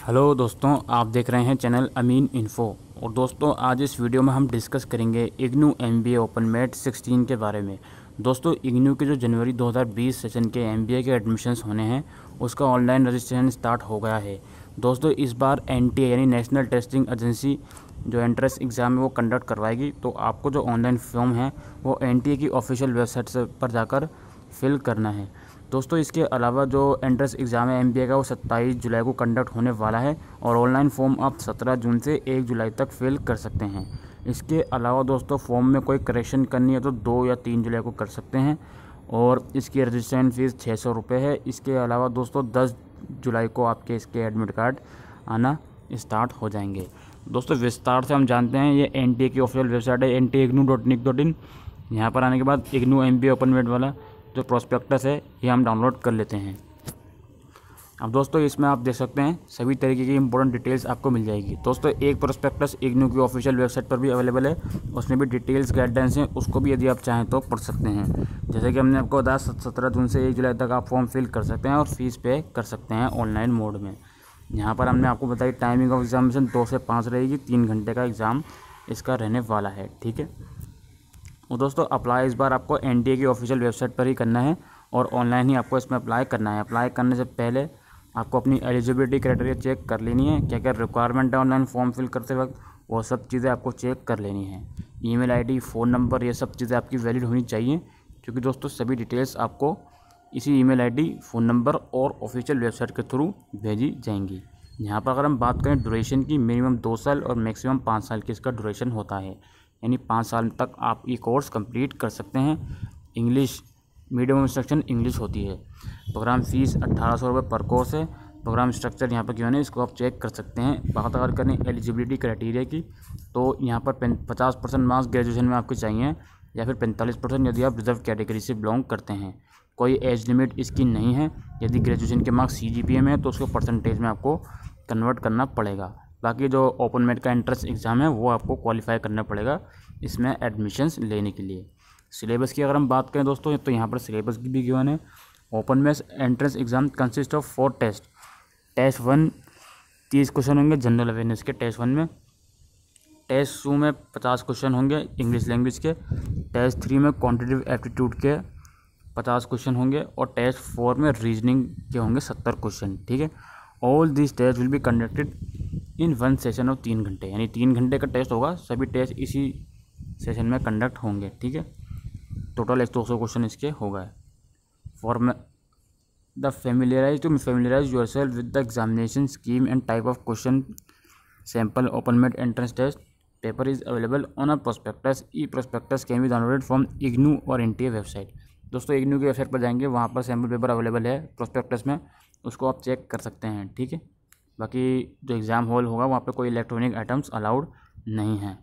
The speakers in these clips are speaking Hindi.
हेलो दोस्तों, आप देख रहे हैं चैनल अमीन इन्फो। और दोस्तों, आज इस वीडियो में हम डिस्कस करेंगे इग्नू MBA ओपनमेट 16 के बारे में। दोस्तों, इग्नू के जो जनवरी 2020 सेशन के MBA के एडमिशन्स होने हैं, उसका ऑनलाइन रजिस्ट्रेशन स्टार्ट हो गया है। दोस्तों, इस बार NTA यानी नेशनल टेस्टिंग एजेंसी जो एंट्रेंस एग्ज़ाम है वो कंडक्ट करवाएगी। तो आपको जो ऑनलाइन फॉर्म है वो NTA की ऑफिशियल वेबसाइट से पर जाकर फिल करना है। दोस्तों, इसके अलावा जो एंट्रेंस एग्ज़ाम है MBA का वो 27 जुलाई को कंडक्ट होने वाला है और ऑनलाइन फॉर्म आप 17 जून से 1 जुलाई तक फिल कर सकते हैं। इसके अलावा दोस्तों, फॉर्म में कोई करेक्शन करनी है तो 2 या 3 जुलाई को कर सकते हैं और इसकी रजिस्ट्रेशन फ़ीस 600 रुपये है। इसके अलावा दोस्तों 10 जुलाई को आपके इसके एडमिट कार्ड आना स्टार्ट हो जाएंगे। दोस्तों, विस्तार से हम जानते हैं, ये NTA की ऑफिशियल वेबसाइट है nta.ignu.nic.in। यहाँ पर आने के बाद इग्नू MBA ओपनमेट वाला जो प्रोस्पेक्टस है ये हम डाउनलोड कर लेते हैं। अब दोस्तों, इसमें आप देख सकते हैं सभी तरीके की इंपॉर्टेंट डिटेल्स आपको मिल जाएगी। दोस्तों, एक प्रोस्पेक्टस इग्नू की ऑफिशियल वेबसाइट पर भी अवेलेबल है, उसमें भी डिटेल्स गाइडलाइंस हैं, उसको भी यदि आप चाहें तो पढ़ सकते हैं। जैसे कि हमने आपको बताया 17 जून से 1 जुलाई तक आप फॉर्म फिल कर सकते हैं और फीस पे कर सकते हैं ऑनलाइन मोड में। यहाँ पर हमने आपको बताई टाइमिंग ऑफ एग्जामिनेशन 2 से 5 रहेगी, 3 घंटे का एग्ज़ाम इसका रहने वाला है। ठीक है। और दोस्तों, अप्लाई इस बार आपको NTA की ऑफिशियल वेबसाइट पर ही करना है और ऑनलाइन ही आपको इसमें अप्लाई करना है। अप्लाई करने से पहले आपको अपनी एलिजिबिलिटी क्राइटेरिया चेक कर लेनी है, क्या क्या रिक्वायरमेंट है ऑनलाइन फॉर्म फिल करते वक्त, वो सब चीज़ें आपको चेक कर लेनी है। ईमेल ID, फ़ोन नंबर, ये सब चीज़ें आपकी वैलिड होनी चाहिए, क्योंकि दोस्तों सभी डिटेल्स आपको इसी ईमेल ID, फ़ोन नंबर और ऑफिशियल वेबसाइट के थ्रू भेजी जाएंगी। यहाँ पर अगर हम बात करें ड्यूरेशन की, मिनिमम 2 साल और मैक्सिमम 5 साल की इसका ड्यूरेशन होता है, यानी 5 साल तक आप ये कोर्स कंप्लीट कर सकते हैं। इंग्लिश मीडियम इंस्ट्रक्शन इंग्लिश होती है। प्रोग्राम फ़ीस 1800 रुपये पर कोर्स है। प्रोग्राम स्ट्रक्चर यहाँ पर क्यों है, इसको आप चेक कर सकते हैं। बात अगर करें एलिजिबिलिटी क्राइटेरिया की, तो यहाँ पर 50% मार्क्स ग्रेजुएशन में आपके चाहिए या फिर 45% यदि आप रिजर्व कैटेगरी से बिलोंग करते हैं। कोई एज लिमिट इसकी नहीं है। यदि ग्रेजुएशन के मार्क्स CGPA में है तो उसको परसेंटेज में आपको कन्वर्ट करना पड़ेगा। बाकी जो ओपनमेट का एंट्रेंस एग्ज़ाम है वो आपको क्वालिफाई करना पड़ेगा इसमें एडमिशन्स लेने के लिए। सिलेबस की अगर हम बात करें दोस्तों, तो यहाँ पर सिलेबस की भी गिवन है। OPENMAT entrance exam consist of 4 test. Test 1 30 question होंगे जनरल अवेयरनेस के टेस्ट 1 में। टेस्ट 2 में 50 क्वेश्चन होंगे इंग्लिश लैंग्वेज के। टेस्ट 3 में क्वान्टिटेटिव एप्टीट्यूड के 50 क्वेश्चन होंगे और टेस्ट 4 में रीजनिंग के होंगे 70 क्वेश्चन। ठीक है। All this test will be conducted in 1 session of 3 घंटे, यानी 3 घंटे का टेस्ट होगा। सभी टेस्ट इसी सेशन में कंडक्ट होंगे। ठीक है। टोटल 200 क्वेश्चन इसके हो गए। For the familiarise yourself with the examination scheme and type of question sample OPENMAT entrance test paper is available on a prospectus. E prospectus can be downloaded from IGNOU और NTA वेबसाइट। दोस्तों, इग्नू की वेबसाइट पर जाएंगे, वहाँ पर सैम्पल पेपर अवेलेबल है प्रोस्पेक्टस में, उसको आप चेक कर सकते हैं। ठीक है। बाकी जो एग्ज़ाम हॉल होगा वहाँ पे कोई इलेक्ट्रॉनिक आइटम्स अलाउड नहीं हैं।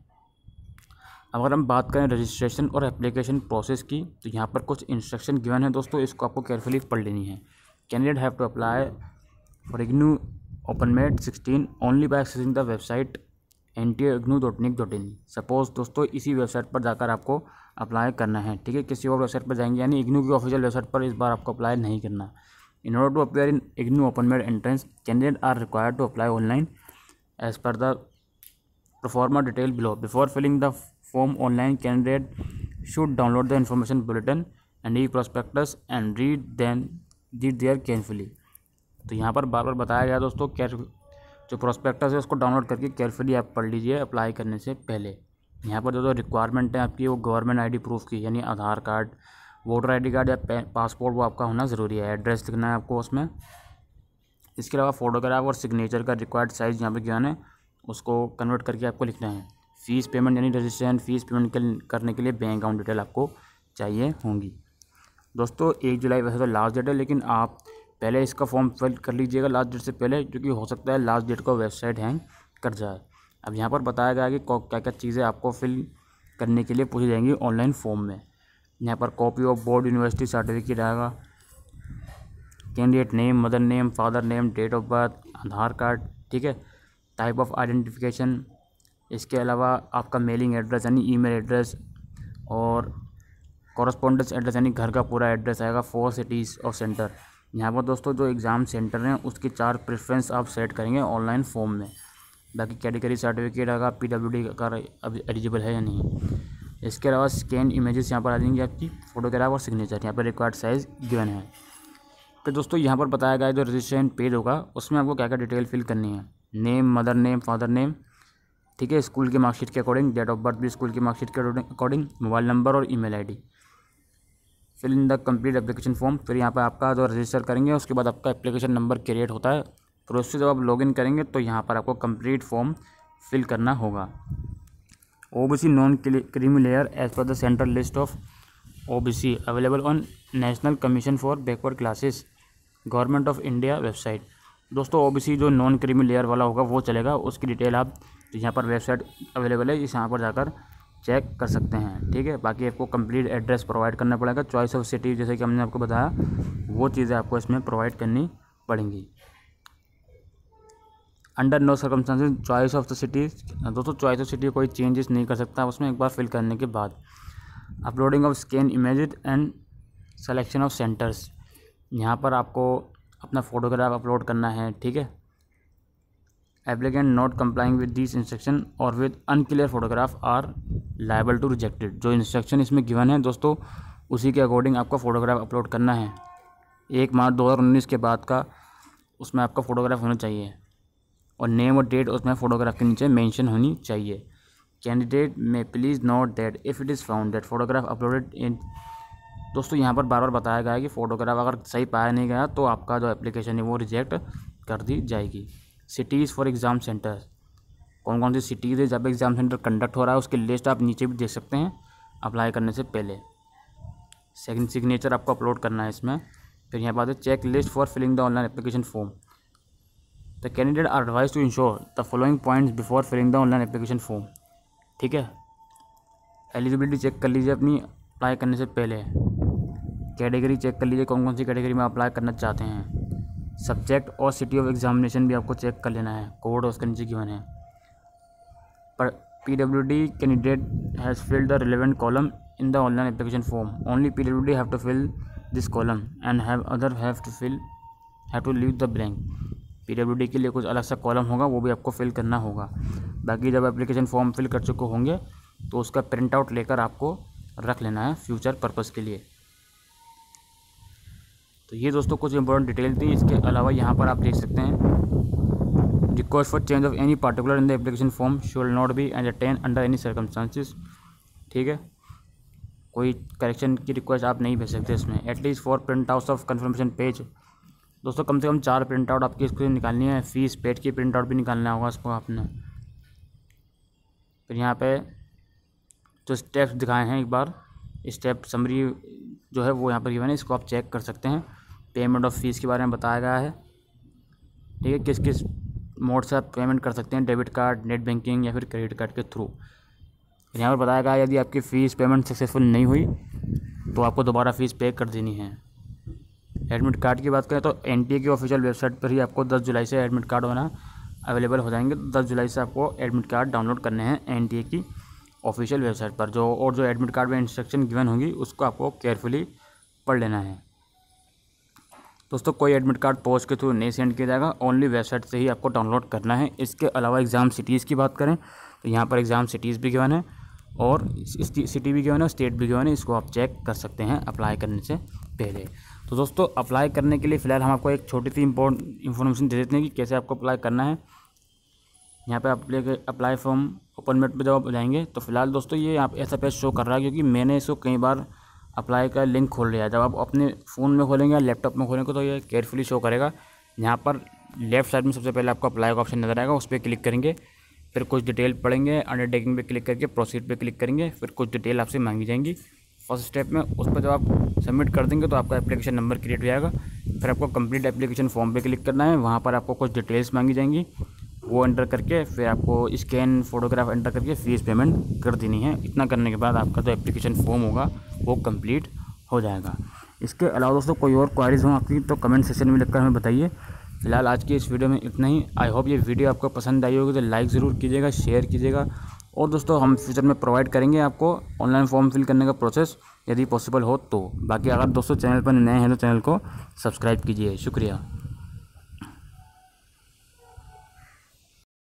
अगर हम बात करें रजिस्ट्रेशन और एप्लीकेशन प्रोसेस की, तो यहाँ पर कुछ इंस्ट्रक्शन गिवन है दोस्तों, इसको आपको केयरफुली पढ़ लेनी है। Candidate have to apply for IGNOU OPENMAT 16 only by accessing the website nta.ignu.nic.in। Suppose दोस्तों इसी वेबसाइट पर जाकर आपको अप्लाई करना है। ठीक है। किसी और वेबसाइट पर जाएंगे, यानी इग्नू की ऑफिशियल वेबसाइट पर इस बार आपको अप्लाई नहीं करना। In order to appear in IGNU OpenMed entrance, candidates are required to apply online as per the proforma detail below. Before filling the form online, candidate should download the information bulletin and e-prospectus and read there carefully. तो यहाँ पर बार बार बताया गया दोस्तों, जो प्रोस्पेक्टस है उसको डाउनलोड करके केयरफुली आप पढ़ लीजिए अप्लाई करने से पहले। यहाँ पर जो रिक्वायरमेंट है आपकी, वो गवर्नमेंट ID प्रूफ की, यानी Aadhaar card, voter ID card या पासपोर्ट, वो आपका होना ज़रूरी है। एड्रेस लिखना है आपको उसमें। इसके अलावा फोटोग्राफ और सिग्नेचर का रिक्वायर्ड साइज़ यहाँ पे ज्ञान है, उसको कन्वर्ट करके आपको लिखना है। फ़ीस पेमेंट यानी रजिस्ट्रेशन फ़ीस पेमेंट करने के लिए बैंक अकाउंट डिटेल आपको चाहिए होंगी। दोस्तों, 1 जुलाई वैसे तो लास्ट डेट है, लेकिन आप पहले इसका फॉर्म फिल कर लीजिएगा लास्ट डेट से पहले, क्योंकि हो सकता है लास्ट डेट को वेबसाइट हैंग कर जाए। अब यहाँ पर बताया गया कि क्या क्या चीज़ें आपको फिल करने के लिए पूछी जाएंगी ऑनलाइन फॉर्म में। यहाँ पर copy of board university certificate आएगा, candidate name, mother name, father name, date of birth, Aadhaar card. ठीक है। Type of identification. इसके अलावा आपका मेलिंग एड्रेस यानी ईमेल एड्रेस और कॉरस्पॉन्डेंस एड्रेस यानी घर का पूरा एड्रेस आएगा। 4 सिटीज़ ऑफ सेंटर। यहाँ पर दोस्तों जो एग्ज़ाम सेंटर हैं उसके 4 प्रेफरेंस आप सेट करेंगे ऑनलाइन फॉर्म में। बाकी कैटेगरी सर्टिफिकेट अगर PWD का अब एलिजिबल है या नहीं। इसके अलावा स्कैन इमेजेस यहाँ पर आ जाएंगी आपकी, फ़ोटोग्राफ और सिग्नेचर। यहाँ पर रिक्वायर्ड साइज़ गिवन है। तो दोस्तों यहाँ पर बताया गया है जो रजिस्ट्रेशन पेज होगा उसमें आपको क्या क्या डिटेल फिल करनी है। Name, mother name, father name, ठीक है, स्कूल की मार्कशीट के अकॉर्डिंग, डेट ऑफ बर्थ भी स्कूल की मार्कशीट के अकॉर्डिंग, मोबाइल नंबर और email ID. Fill in the complete application form. फिर यहाँ पर आपका जो रजिस्टर करेंगे उसके बाद आपका एप्लीकेशन नंबर क्रिएट होता है। फिर उससे जब आप लॉगिन करेंगे तो यहाँ पर आपको कंप्लीट फॉर्म फिल करना होगा। OBC non creamy layer as per the central list of OBC available on national commission for backward classes government of India website. दोस्तों OBC जो नॉन क्रीमी लेयर वाला होगा वो चलेगा, उसकी डिटेल आप यहाँ पर वेबसाइट अवेलेबल है, इस यहाँ पर जाकर चेक कर सकते हैं। ठीक है, बाकी आपको कंप्लीट एड्रेस प्रोवाइड करना पड़ेगा। चॉइस ऑफ सिटी जैसे कि हमने आपको बताया वो चीज़ें आपको इसमें प्रोवाइड करनी पड़ेंगी। Under no circumstances choice of the city. दोस्तों चॉइस ऑफ सिटी कोई चेंजेस नहीं कर सकता उसमें एक बार फिल करने के बाद। Uploading of scan images and selection of centres. यहाँ पर आपको अपना फ़ोटोग्राफ अपलोड करना है। ठीक है, applicant not complying with this instruction और with unclear photograph are liable to rejected. जो इंस्ट्रक्शन इसमें गिवन है दोस्तों उसी के अकॉर्डिंग आपको फ़ोटोग्राफ अपलोड करना है। 1 मार्च 2019 के बाद का उसमें आपका फ़ोटोग्राफ होना चाहिए और नेम और डेट उसमें फ़ोटोग्राफ के नीचे मेंशन होनी चाहिए। कैंडिडेट में please note that if it is found that photograph uploaded in. दोस्तों यहाँ पर बार बार बताया गया है कि फ़ोटोग्राफ अगर सही पाया नहीं गया तो आपका जो एप्लीकेशन है वो रिजेक्ट कर दी जाएगी। सिटीज़ फॉर एग्ज़ाम सेंटर, कौन कौन सी सिटीज़ है जब एग्ज़ाम सेंटर कंडक्ट हो रहा है उसकी लिस्ट आप नीचे भी देख सकते हैं अप्लाई करने से पहले। सेकंड, सिग्नेचर आपको अपलोड करना है इसमें। फिर यहाँ पर check list for filling the online application form. The candidate are advise to ensure the following points before filling the online application form. ठीक है, एलिजिबिलिटी चेक कर लीजिए अपनी अप्लाई करने से पहले। कैटेगरी चेक कर लीजिए कौन कौन सी कैटेगरी में अप्लाई करना चाहते हैं। सब्जेक्ट और सिटी ऑफ एग्जामिनेशन भी आपको चेक कर लेना है, कोड उसके नीचे गिवन है। पर PWD candidate has filled the relevant column in the online application form. Only PWD have to fill this column and have other have to leave the blank. PWD के लिए कुछ अलग सा कॉलम होगा वो भी आपको फिल करना होगा। बाकी जब एप्लीकेशन फॉर्म फिल कर चुके होंगे तो उसका प्रिंट आउट लेकर आपको रख लेना है फ्यूचर पर्पज़ के लिए। तो ये दोस्तों कुछ इंपॉर्टेंट डिटेल थी। इसके अलावा यहाँ पर आप देख सकते हैं request for change of any particular in the application form should not be entertain under any circumstances. ठीक है, कोई करेक्शन की रिक्वेस्ट आप नहीं भेज सकते इसमें। At least for print out of confirmation page. दोस्तों कम से कम 4 प्रिंट आउट आपकी इसको निकालनी है। फीस पेज की प्रिंट आउट भी निकालना होगा इसको आपने। फिर यहाँ पे जो स्टेप्स दिखाए हैं एक बार स्टेप समरी जो है वो यहाँ पर गिवन है, इसको आप चेक कर सकते हैं। पेमेंट ऑफ फीस के बारे में बताया गया है। ठीक है, किस किस मोड से आप पेमेंट कर सकते हैं, डेबिट कार्ड, नेट बैंकिंग या फिर क्रेडिट कार्ड के थ्रू। यहाँ पर बताया गया है यदि आपकी फ़ीस पेमेंट सक्सेसफुल नहीं हुई तो आपको दोबारा फ़ीस पे कर देनी है। एडमिट कार्ड की बात करें तो NTA की ऑफिशियल वेबसाइट पर ही आपको 10 जुलाई से एडमिट कार्ड होना अवेलेबल हो जाएंगे। 10 जुलाई से आपको एडमिट कार्ड डाउनलोड करने हैं NTA की ऑफिशियल वेबसाइट पर। जो एडमिट कार्ड में इंस्ट्रक्शन गिवन होंगी उसको आपको केयरफुली पढ़ लेना है। दोस्तों कोई एडमिट कार्ड पोस्ट के थ्रू नहीं सेंड किया जाएगा, ओनली वेबसाइट से ही आपको डाउनलोड करना है। इसके अलावा एग्ज़ाम सिटीज़ की बात करें तो यहाँ पर एग्ज़ाम सिटीज़ भी गिवन है और सिटी भी गिवन है, स्टेट भी गिवन है। इसको आप चेक कर सकते हैं अप्लाई करने से पहले। तो दोस्तों अप्लाई करने के लिए फ़िलहाल हम आपको एक छोटी सी इन्फॉर्मेशन दे देते हैं कि कैसे आपको अप्लाई करना है। यहाँ पे आप लेके अप्लाई फॉर्म ओपन मेट पर जब आप जाएंगे तो फिलहाल दोस्तों ये आप ऐसा पेज शो कर रहा है क्योंकि मैंने इसको कई बार अप्लाई का लिंक खोल लिया है। जब आप अपने फ़ोन में खोलेंगे या लैपटॉप में खोलेंगे तो ये केयरफुली शो करेगा। यहाँ पर लेफ़्ट साइड में सबसे पहले आपको अप्लाई का ऑप्शन नज़र आएगा, उस पर क्लिक करेंगे। फिर कुछ डिटेल पढ़ेंगे, अंडरटेकिंग पे क्लिक करके प्रोसीड पे क्लिक करेंगे। फिर कुछ डिटेल आपसे मांगी जाएंगी फर्स्ट स्टेप में, उस पर जब आप सबमिट कर देंगे तो आपका एप्लीकेशन नंबर क्रिएट हो जाएगा। फिर आपको कंप्लीट एप्लीकेशन फॉर्म पे क्लिक करना है, वहाँ पर आपको कुछ डिटेल्स मांगी जाएंगी, वो एंटर करके फिर आपको स्कैन फोटोग्राफ एंटर करके फ़ीस पेमेंट कर देनी है। इतना करने के बाद आपका जो एप्लीकेशन फॉर्म होगा वो कंप्लीट हो जाएगा। इसके अलावा दोस्तों कोई और क्वारीज हो आपकी तो कमेंट सेक्शन में लिखकर हमें बताइए। फिलहाल आज की इस वीडियो में इतना ही। आई होप ये वीडियो आपको पसंद आई होगी तो लाइक ज़रूर कीजिएगा, शेयर कीजिएगा और दोस्तों हम फ्यूचर में प्रोवाइड करेंगे आपको ऑनलाइन फॉर्म फिल करने का प्रोसेस, यदि पॉसिबल हो तो। बाकी अगर दोस्तों चैनल पर नए हैं तो चैनल को सब्सक्राइब कीजिए। शुक्रिया।